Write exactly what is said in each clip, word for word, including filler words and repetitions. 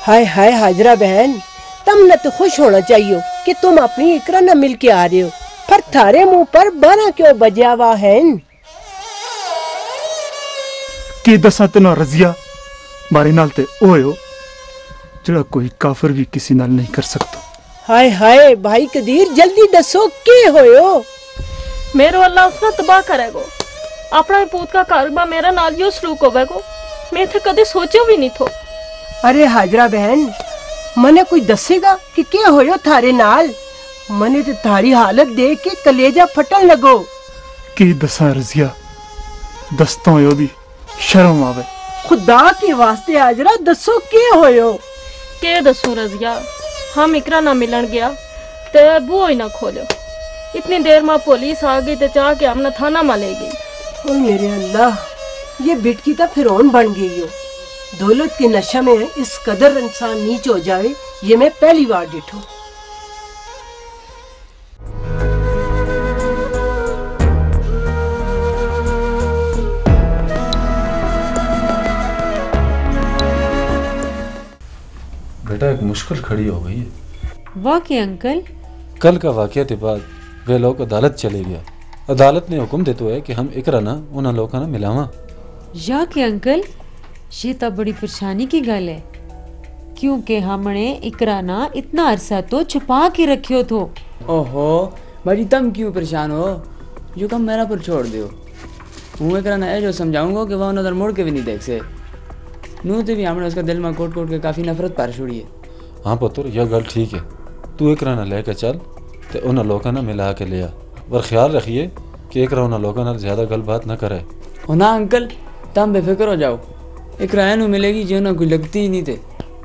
हाय हाय हाजरा बहन, तुम न तो खुश होना चाहिए कि तुम अपनी इकरा न मिल के आ रहे हो, पर थारे मुंह पर बारह क्यों बजा हुआ है? की दसा तेना रजिया मारे नाल ते ओए हो जड़ा कोई काफिर भी किसी नाल नहीं कर सकता। हाय हाय भाई कदीर, जल्दी दसो के होयो? मेरो अल्लाह उसने तबाह करेगो। अपना पूत का कारोबार मेरा नाल यो सलूक होवेगो, मैं थे कदे सोचो भी नहीं थो। अरे हाजरा बहन, मने कोई दसेगा कि क्या होयो थारे नाल? मने तो थारी हालत देख के कलेजा फटन लगो। की दसा रजिया, दस्ता होयो भी शर्म आवे। खुदा के वास्ते हाजरा दसो के होयो? के दसू रजिया, हम इकरा ना मिलन गया ते बुआ ही ना खोलो। इतनी देर में पुलिस आ गई ते चाह के हमने थाना में ले गई। ओ मेरे अल्लाह, ये बिटकी तो फिरौन बन गई हो। दौलत के नशा में इस कदर इंसान नीच हो जाए, ये मैं पहली बार देखूं। बेटा एक मुश्किल खड़ी हो गई है। वाकई अंकल? कल का वाकया के बाद वे लोग अदालत चले गया। अदालत ने हुक्म देते है कि हम इकरा ना उन्हें लोगों ना मिलावा। या के अंकल, ये तो बड़ी परेशानी की गल है, क्योंकि हमने इकरा ना इतना अरसा तो छुपा के रखियो थो। ओहो भाजी, तुम क्यों परेशान हो? जो कम मेरा पर छोड़ दियो। हूँ इकरा ना जो समझाऊंगा कि वह नजर मुड़ के भी नहीं देख से। नू तो भी हमने उसका दिल में कोट कोट के काफी नफरत पार छोड़ी है। हाँ पुत्र, यह गल ठीक है। तू इकरा ना लेकर चल ते उन्हें लोगों ना मिला के लिया, पर ख्याल रखिए कि इकरा उन्हें लोगों ना ज्यादा गल बात ना करे। हो ना अंकल, तुम बेफिक्र हो जाओ। इकरा नू मिलेगी जो ना कोई लगती ही नहीं थे।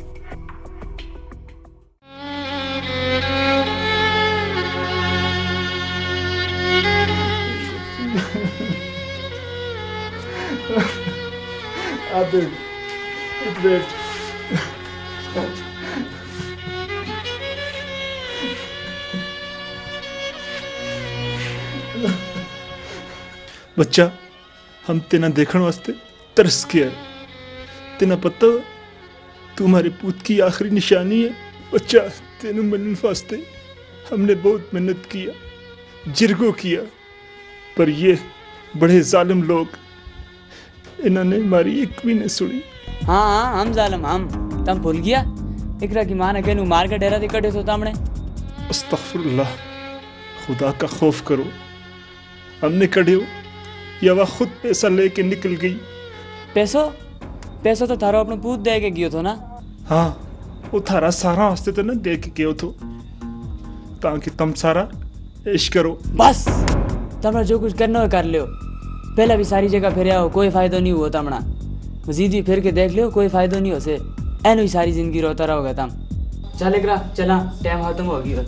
बच्चा, हम तेना देखने वास्ते तरस के आए। तेना पता तू हमारे पूत की आखिरी निशानी है। बच्चा, तेनू मिलने वास्ते हमने बहुत मेहनत किया, जिरगो किया, पर ये बड़े जालिम लोग, इन्होंने हमारी एक भी नहीं सुनी। हाँ हाँ, हम जालिम हम। तुम भूल गया इकरा की माँ ने कहनू मार के डेरा दिक्कटे सोता हमने। अस्तगफुरुल्लाह, खुदा का खौफ करो। हमने कढ़े हो या वह खुद पैसा लेके निकल गई? पैसो पैसो तो थारो अपने पूत दे के गियो थो ना। हाँ, वो थारा सारा वास्ते तो ना दे के गयो थो, ताकि तुम सारा ऐश करो। बस तुमरा जो कुछ करना हो कर लियो। पहले भी सारी जगह फिर आओ, कोई फायदा नहीं हुआ तमना। मजीद भी फिर के देख लियो, कोई फायदा नहीं हो से। एनो ही सारी जिंदगी रोता रहोगे तुम। चल इकरा चला, टाइम खत्म हो गया।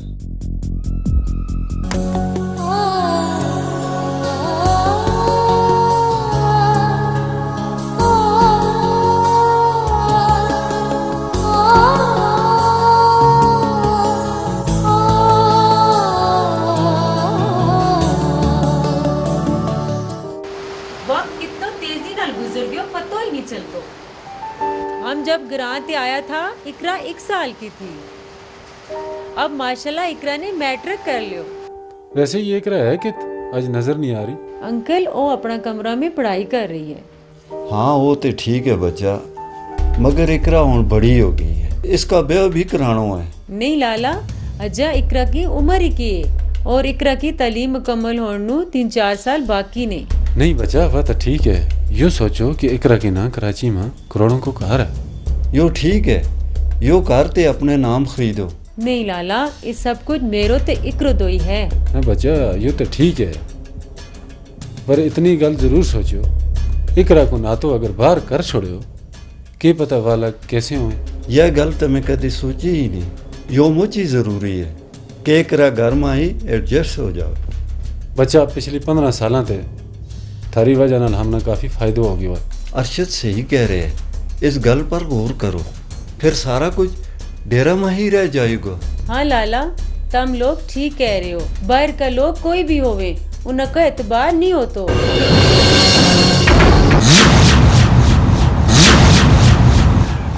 हम जब ग्रां ते आया था, इकरा एक साल की थी। अब माशाल्लाह इकरा ने मैट्रिक कर लियो। वैसे ये इकरा है कि आज नजर नहीं आ रही। अंकल, वो अपना कमरा में पढ़ाई कर रही है। हाँ वो तो ठीक है बच्चा, मगर इकरा हुन बड़ी हो गई है, इसका ब्याह भी कराना है। नहीं लाला, अजा इकरा की उम्र ही की है और इकरा की तालीम मुकम्मल होने तीन चार साल बाकी ने। नहीं बच्चा, वह तो ठीक है। यो सोचो कि इकरा की ना कराची में करोड़ों को घर है। यो ठीक है, यो घर ते अपने नाम खरीदो। नहीं लाला, ये सब कुछ मेरो ते इकरो दो ही है। ना बच्चा, यो तो ठीक है, पर इतनी गल जरूर सोचो, इकरा को ना तो अगर बाहर कर छोड़ो, के पता वाला कैसे हो। यह गल तो मैं कभी सोची ही नहीं। यो मुझी जरूरी है कि इकरा घर में ही एडजस्ट हो जाओ। बच्चा, पिछली पंद्रह साल ते थारी वजह नाल हमने काफी फायदो हो गया। अरशद सही कह रहे हैं, इस गल पर गौर करो, फिर सारा कुछ डेरा में ही रह जाएगा। हाँ लाला, तुम लोग ठीक कह रहे हो। बाहर का लोग कोई भी होवे, उनका एतबार नहीं हो तो।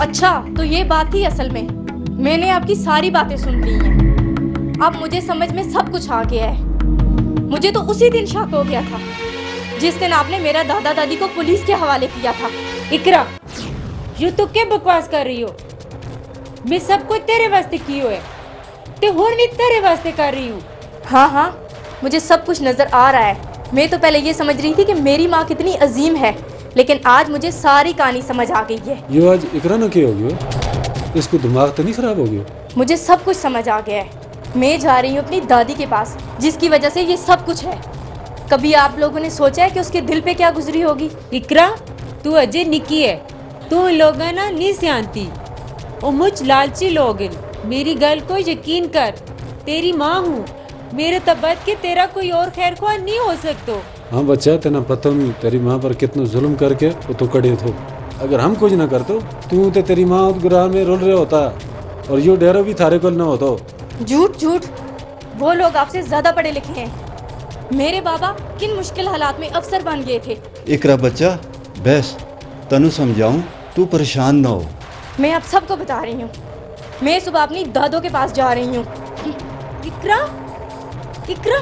अच्छा, तो ये बात थी असल में। मैंने आपकी सारी बातें सुन ली हैं। अब मुझे समझ में सब कुछ आ गया है। मुझे तो उसी दिन शक हो गया था जिस दिन आपने मेरा दादा दादी को पुलिस के हवाले किया था। इकरा, यो तो क्या बकवास कर रही हो? मैं सब कुछ तेरे वास्ते कियो है, ते हुण भी तेरे वास्ते कर रही हूँ। हाँ हाँ, मुझे सब कुछ नजर आ रहा है। मैं तो पहले ये समझ रही थी कि मेरी माँ कितनी अजीम है, लेकिन आज मुझे सारी कहानी समझ आ गई है। यो आज इकरा न क्या हो गया? इसको दिमाग तो नहीं खराब हो गया? मुझे सब कुछ समझ आ गया है। मैं जा रही हूँ अपनी दादी के पास, जिसकी वजह से ये सब कुछ है। कभी आप लोगों ने सोचा है कि उसके दिल पे क्या गुजरी होगी? इकरा, तू अजय निकी है, तू लोग ना नहीं सियांती और मुझ लालची लोग। मेरी गल को यकीन कर, तेरी माँ हूँ। मेरे तबत के तेरा कोई और खैर ख्वाह नहीं हो सकता। हाँ बच्चा, तेना पता नहीं तेरी माँ पर कितना जुल्म करके वो तो कड़े थो। अगर हम कुछ ना करते तू तो तेरी माँ गुराह में रोल रहे होता और यो डेरो भी थारे को न होता। झूठ झूठ, वो लोग आपसे ज्यादा पढ़े लिखे हैं। मेरे बाबा किन मुश्किल हालात में अफसर बन गए थे। इकरा बच्चा, बस तनु समझाऊं, तू परेशान ना हो। मैं आप सबको बता रही हूँ, मैं सुबह अपनी दादों के पास जा रही हूँ। इकरा, इकरा,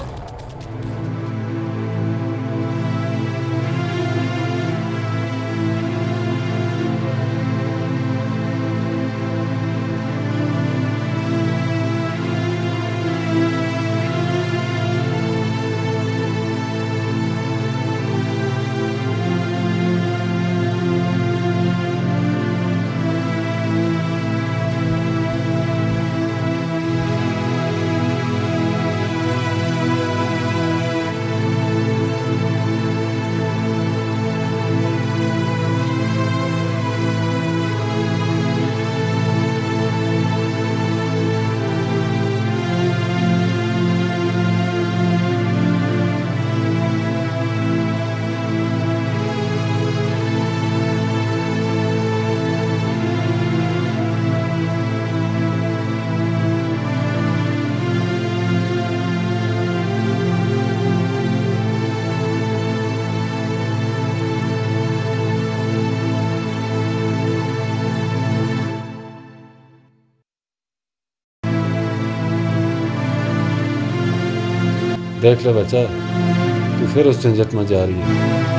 देख ले बच्चा, तू फिर उस झंझट में जा रही है।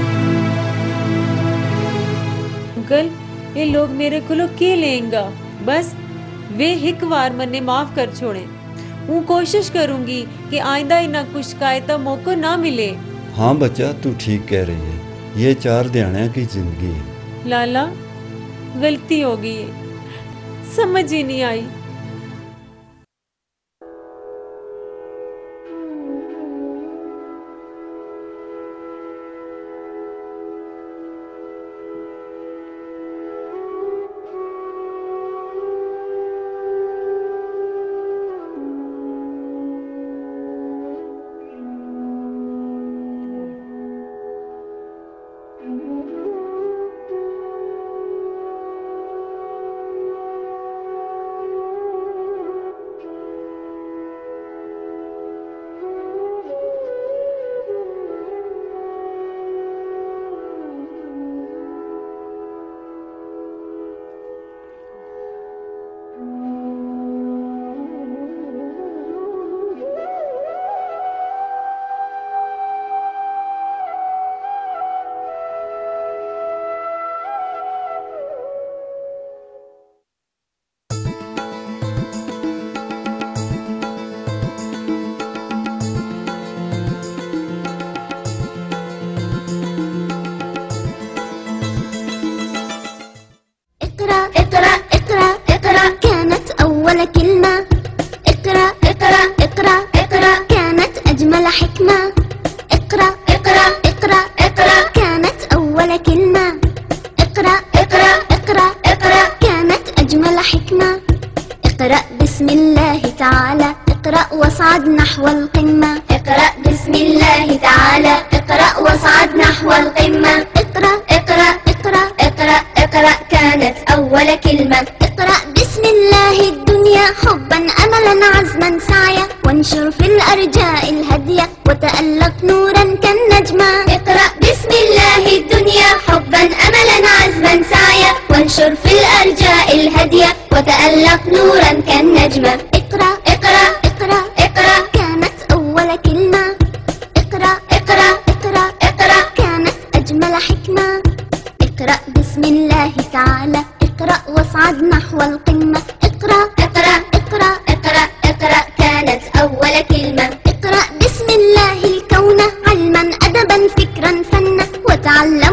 अंकल, ये लोग मेरे को के लेंगा? बस वे एक बार मन्ने माफ कर छोड़े। वो कोशिश करूंगी कि आइंदा इना कुछ शिकायत मौका ना मिले। हाँ बच्चा, तू ठीक कह रही है। ये चार दिहाड़ियाँ की जिंदगी है। लाला, गलती हो गई है, समझ ही नहीं आई। كلمة اقرأ اقرأ اقرأ اقرأ كانت أجمل حكمة اقرأ اقرأ اقرأ اقرأ كانت أول كلمة اقرأ اقرأ اقرأ اقرأ كانت أجمل حكمة اقرأ بسم الله تعالى اقرأ واصعد نحو القمة اقرأ بسم الله تعالى اقرأ واصعد نحو القمة اقرأ اقرأ اقرأ اقرأ اقرأ كانت أول كلمة اقرأ بسم الله الدنيا حبا أملا عزما سعيا وانشر في الأرجاء الهدية وتألق نورا كالنجمة اقرأ بسم الله الدنيا حبا أملا عزما سعيا وانشر في الأرجاء هادية وتألق نورا كالنجمة. اقرأ اقرأ اقرأ اقرأ كانت أول كلمة. اقرأ اقرأ اقرأ اقرأ كانت أجمل حكمة. اقرأ بسم الله تعالى، اقرأ واصعد نحو القمة. اقرأ اقرأ اقرأ اقرأ اقرأ كانت أول كلمة. اقرأ بسم الله الكون علما أدبا فكرا فنا وتعلم